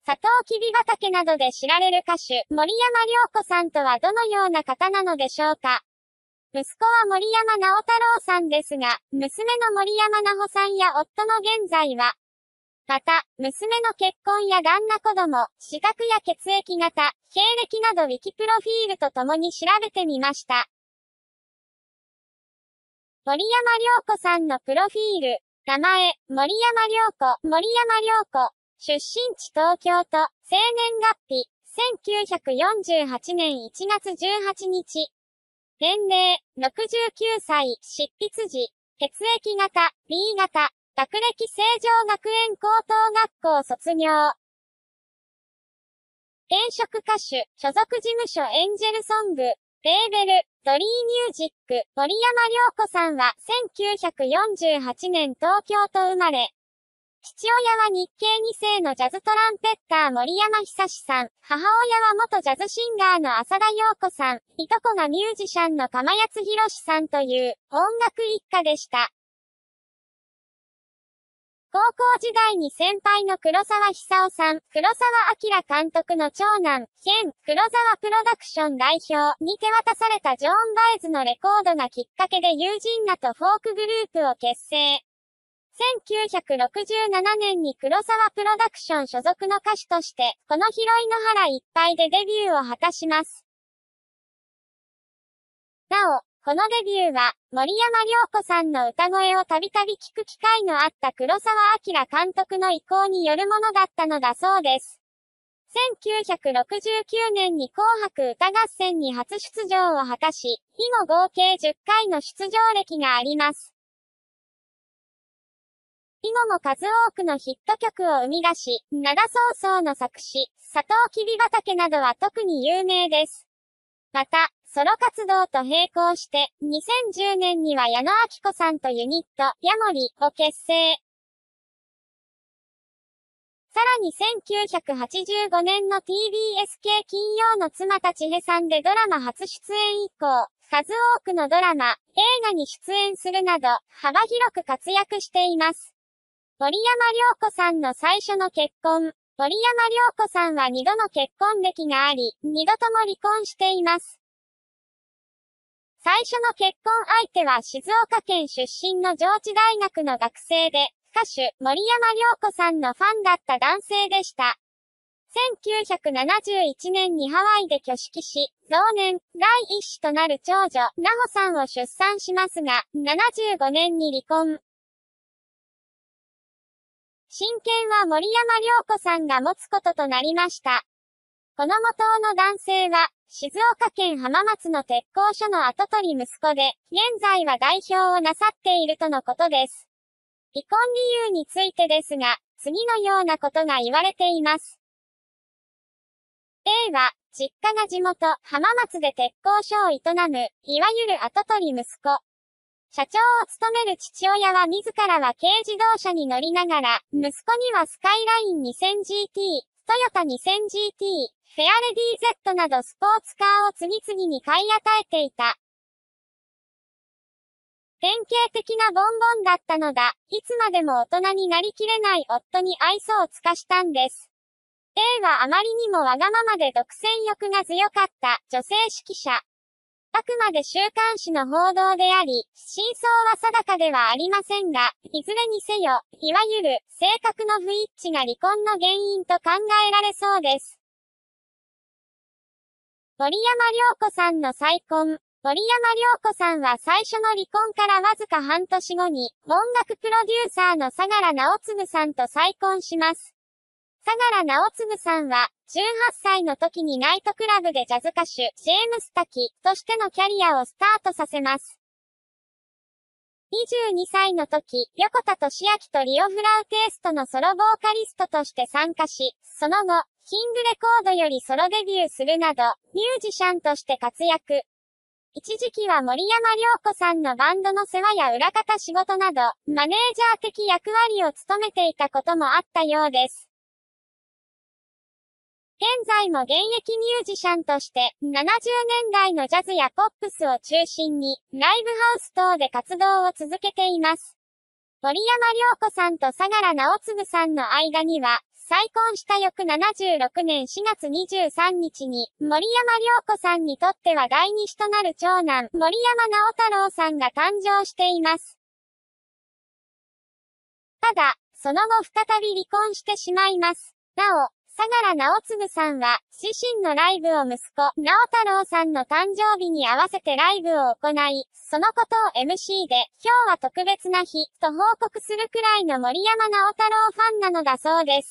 サトウキビ畑などで知られる歌手、森山良子さんとはどのような方なのでしょうか。息子は森山直太朗さんですが、娘の森山奈穂さんや夫の現在は、また、娘の結婚や旦那子供、資格や血液型、経歴などウィキプロフィールとともに調べてみました。森山良子さんのプロフィール、名前、森山良子、森山良子、出身地東京都、生年月日、1948年1月18日。年齢、69歳、執筆時、血液型、B 型、学歴成城学園高等学校卒業。現職歌手、所属事務所エンジェルソング、レーベル、ドリーミュージック、森山良子さんは1948年東京都生まれ。父親は日系2世のジャズトランペッター森山久志さん、母親は元ジャズシンガーの浅田陽子さん、いとこがミュージシャンの釜谷博さんという音楽一家でした。高校時代に先輩の黒沢久夫さん、黒沢明監督の長男、現、黒沢プロダクション代表に手渡されたジョーン・バエズのレコードがきっかけで友人らとフォークグループを結成。1967年に黒沢プロダクション所属の歌手として、この広い野原いっぱいでデビューを果たします。なお、このデビューは、森山良子さんの歌声をたびたび聞く機会のあった黒沢明監督の意向によるものだったのだそうです。1969年に紅白歌合戦に初出場を果たし、以後合計10回の出場歴があります。以後も数多くのヒット曲を生み出し、灘そうそうの作詞、サトウキビ畑などは特に有名です。また、ソロ活動と並行して、2010年には矢野顕子さんとユニット、ヤモリを結成。さらに1985年の TBS 系金曜の妻たちへさんでドラマ初出演以降、数多くのドラマ、映画に出演するなど、幅広く活躍しています。森山良子さんの最初の結婚。森山良子さんは2度の結婚歴があり、2度とも離婚しています。最初の結婚相手は静岡県出身の上智大学の学生で、歌手、森山良子さんのファンだった男性でした。1971年にハワイで挙式し、同年、第一子となる長女、奈穂さんを出産しますが、75年に離婚。親権は森山良子さんが持つこととなりました。この元の男性は、静岡県浜松の鉄工所の跡取り息子で、現在は代表をなさっているとのことです。離婚理由についてですが、次のようなことが言われています。A は、実家が地元、浜松で鉄工所を営む、いわゆる跡取り息子。社長を務める父親は自らは軽自動車に乗りながら、息子にはスカイライン 2000GT、トヨタ 2000GT、フェアレディ Z などスポーツカーを次々に買い与えていた。典型的なボンボンだったのだ。いつまでも大人になりきれない夫に愛想を尽かしたんです。A はあまりにもわがままで独占欲が強かった女性指揮者。あくまで週刊誌の報道であり、真相は定かではありませんが、いずれにせよ、いわゆる性格の不一致が離婚の原因と考えられそうです。森山良子さんの再婚。森山良子さんは最初の離婚からわずか半年後に、音楽プロデューサーの相良直次さんと再婚します。相良直次さんは、18歳の時にナイトクラブでジャズ歌手、ジェームス・タキとしてのキャリアをスタートさせます。22歳の時、横田俊明とリオ・フラウテーストのソロボーカリストとして参加し、その後、キングレコードよりソロデビューするなど、ミュージシャンとして活躍。一時期は森山良子さんのバンドの世話や裏方仕事など、マネージャー的役割を務めていたこともあったようです。現在も現役ミュージシャンとして、70年代のジャズやポップスを中心に、ライブハウス等で活動を続けています。森山良子さんと相良直次さんの間には、 再婚した翌76年4月23日に、森山良子さんにとっては第二子となる長男、森山直太朗さんが誕生しています。ただ、その後再び離婚してしまいます。なお、相良直次さんは、自身のライブを息子、直太朗さんの誕生日に合わせてライブを行い、そのことを MC で、今日は特別な日、と報告するくらいの森山直太朗ファンなのだそうです。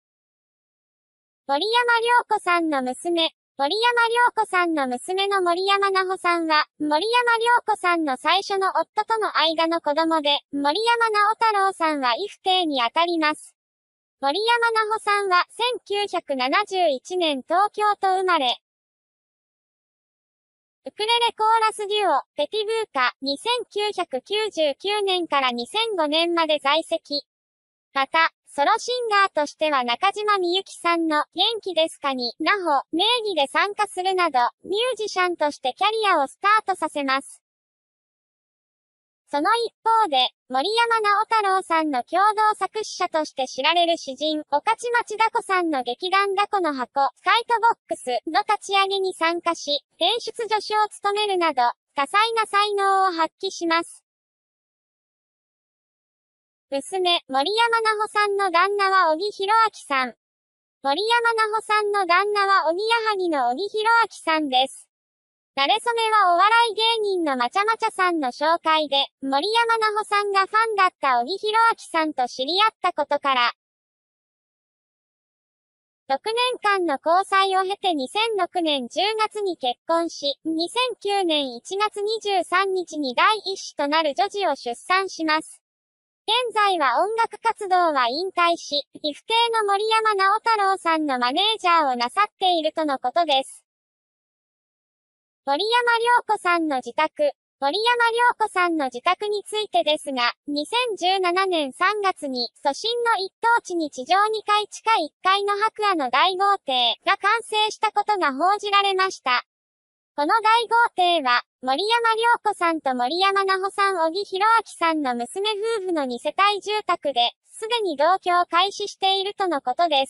森山良子さんの娘、森山良子さんの娘の森山奈穂さんは、森山良子さんの最初の夫との間の子供で、森山直太朗さんは異父弟にあたります。森山奈穂さんは1971年東京と生まれ、ウクレレコーラスデュオ、ペティブーカ、1999年から2005年まで在籍。また、ソロシンガーとしては中島みゆきさんの元気ですかに、奈穂、名義で参加するなど、ミュージシャンとしてキャリアをスタートさせます。その一方で、森山直太朗さんの共同作詞者として知られる詩人、御徒町ダコさんの劇団ダコの箱、スカイトボックスの立ち上げに参加し、演出助手を務めるなど、多彩な才能を発揮します。娘、森山奈穂さんの旦那は小木博明さん。森山奈穂さんの旦那はおぎやはぎの小木博明さんです。馴れ初めはお笑い芸人のまちゃまちゃさんの紹介で、森山奈穂さんがファンだった小木博明さんと知り合ったことから、6年間の交際を経て2006年10月に結婚し、2009年1月23日に第一子となる女児を出産します。現在は音楽活動は引退し、異父弟の森山直太朗さんのマネージャーをなさっているとのことです。森山良子さんの自宅。森山良子さんの自宅についてですが、2017年3月に、都心の一等地に地上2階地下1階の白亜の大豪邸が完成したことが報じられました。この大豪邸は、森山良子さんと森山奈穂さん小木博明さんの娘夫婦の2世帯住宅で、すでに同居を開始しているとのことです。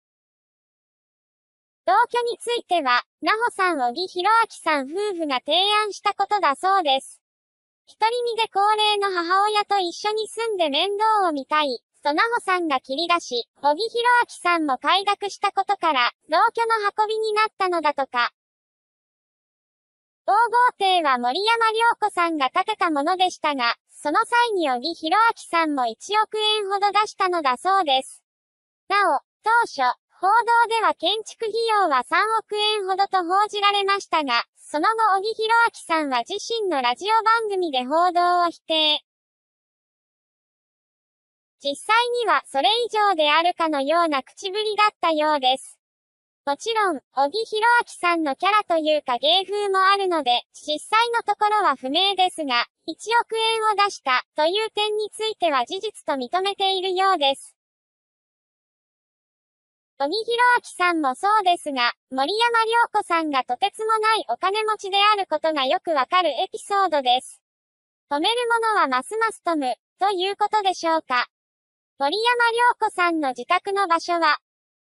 同居については、奈穂さん小木博明さん夫婦が提案したことだそうです。独り身で高齢の母親と一緒に住んで面倒を見たい、と奈穂さんが切り出し、小木博明さんも快諾したことから、同居の運びになったのだとか。大豪邸は森山良子さんが建てたものでしたが、その際に小木博明さんも1億円ほど出したのだそうです。なお、当初、報道では建築費用は3億円ほどと報じられましたが、その後小木博明さんは自身のラジオ番組で報道を否定。実際にはそれ以上であるかのような口ぶりだったようです。もちろん、小木博明さんのキャラというか芸風もあるので、実際のところは不明ですが、1億円を出したという点については事実と認めているようです。小木博明さんもそうですが、森山良子さんがとてつもないお金持ちであることがよくわかるエピソードです。富める者はますます富む、ということでしょうか。森山良子さんの自宅の場所は、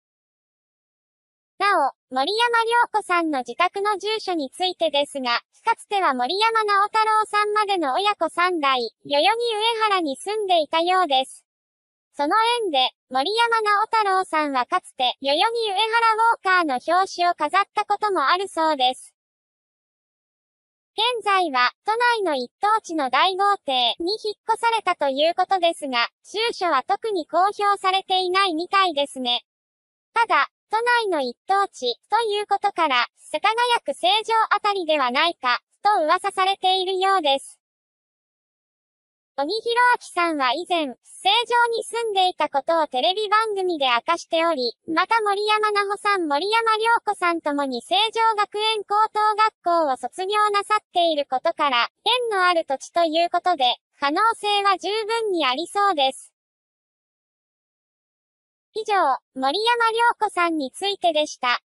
なお、森山良子さんの自宅の住所についてですが、かつては森山直太朗さんまでの親子3代、代々木上原に住んでいたようです。その縁で、森山直太朗さんはかつて、代々木上原ウォーカーの表紙を飾ったこともあるそうです。現在は、都内の一等地の大豪邸に引っ越されたということですが、住所は特に公表されていないみたいですね。ただ、都内の一等地ということから、世田谷区成城あたりではないか、と噂されているようです。小木博明さんは以前、成城に住んでいたことをテレビ番組で明かしており、また森山奈穂さん、森山良子さんともに成城学園高等学校を卒業なさっていることから、縁のある土地ということで、可能性は十分にありそうです。以上、森山良子さんについてでした。